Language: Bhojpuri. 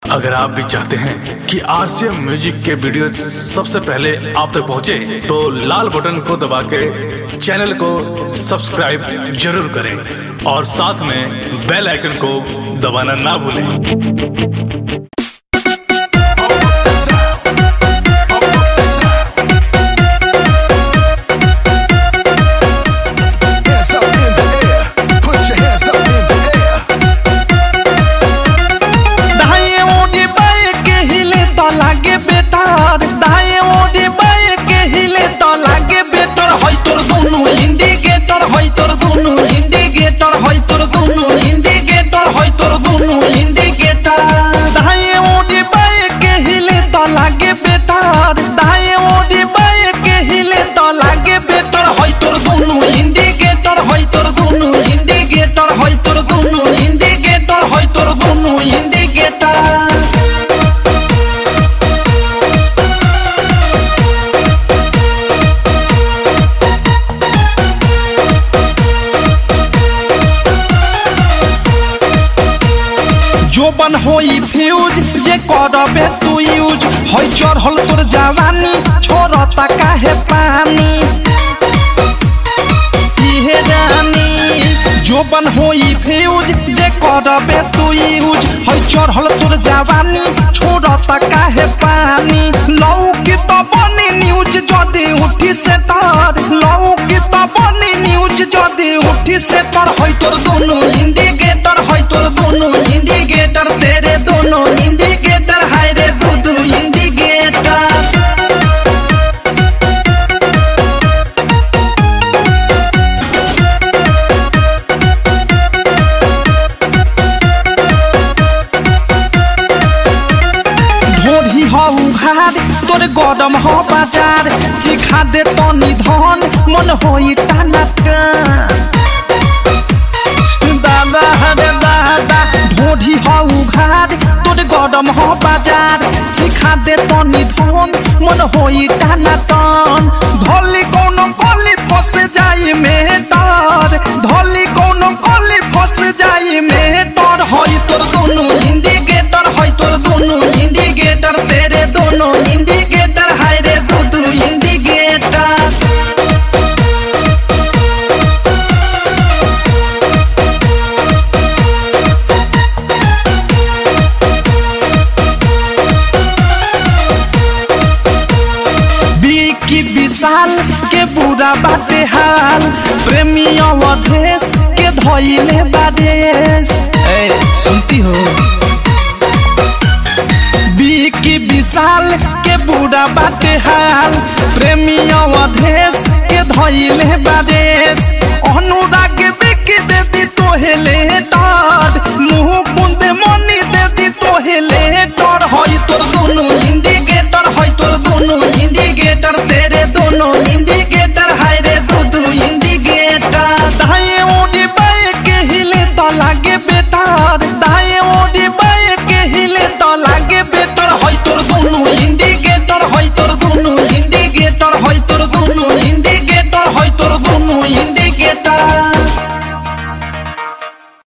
अगर आप भी चाहते हैं कि आरसीएम म्यूजिक के वीडियो सबसे पहले आप तक पहुंचे, तो लाल बटन को दबा के चैनल को सब्सक्राइब जरूर करें और साथ में बेल आइकन को दबाना ना भूलें। जोबन होई फ्यूज जे करबे तू यूज होई चढ़ल तोर जवानी छोड़ता काहे पानी इहे रानी। जोबन होई फ्यूज जे करबे तू यूज होई चढ़ल तोर जवानी छोड़ता काहे पानी। लौकी तो बनी न्यूज जदी उठी से तार, लौकी तो बनी न्यूज जदी उठी से तार। होई तोर दोनों इंडिकेटर, होई तोर दोनों इंडिकेटर, तेरे दोनों इंडिकेटर, हाय रे दो इंडिकेटर। ढोरी हो उघार तोरे गरम हो बाजार, चिखा दे तनी धन मन होई टानाटा। दादा हरे दादा ढोरी हो उघार तोरे गरम हो बाजार, चिखा दे तनी धन मन होई टानाटन। धोली कोनो कोली फंस जाई में डर, धोली कोनो कोली फंस जाई में डर। होई तोर दोनों इंडिकेटर, होई तोर दोनों इंडिकेटर, तेरे दोनों इंडिकेटर, हाय रे दो इंडिकेटर। की विशाल के बुरा बाटे हाल, प्रेमी अवधेश के धोइले बादेश। सुनती हो की विशाल के बुरा बाटे हाल, प्रेमी अवधेश के धोइले बादेश। अनुराग बिकी दे दी तोहेले डर, मुँह कुंदे मनी दे दी तोहेले डर। होई तोर दोनों इंडिकेटर, होई तोर दोनों इंडिकेटर, तेरे दोनों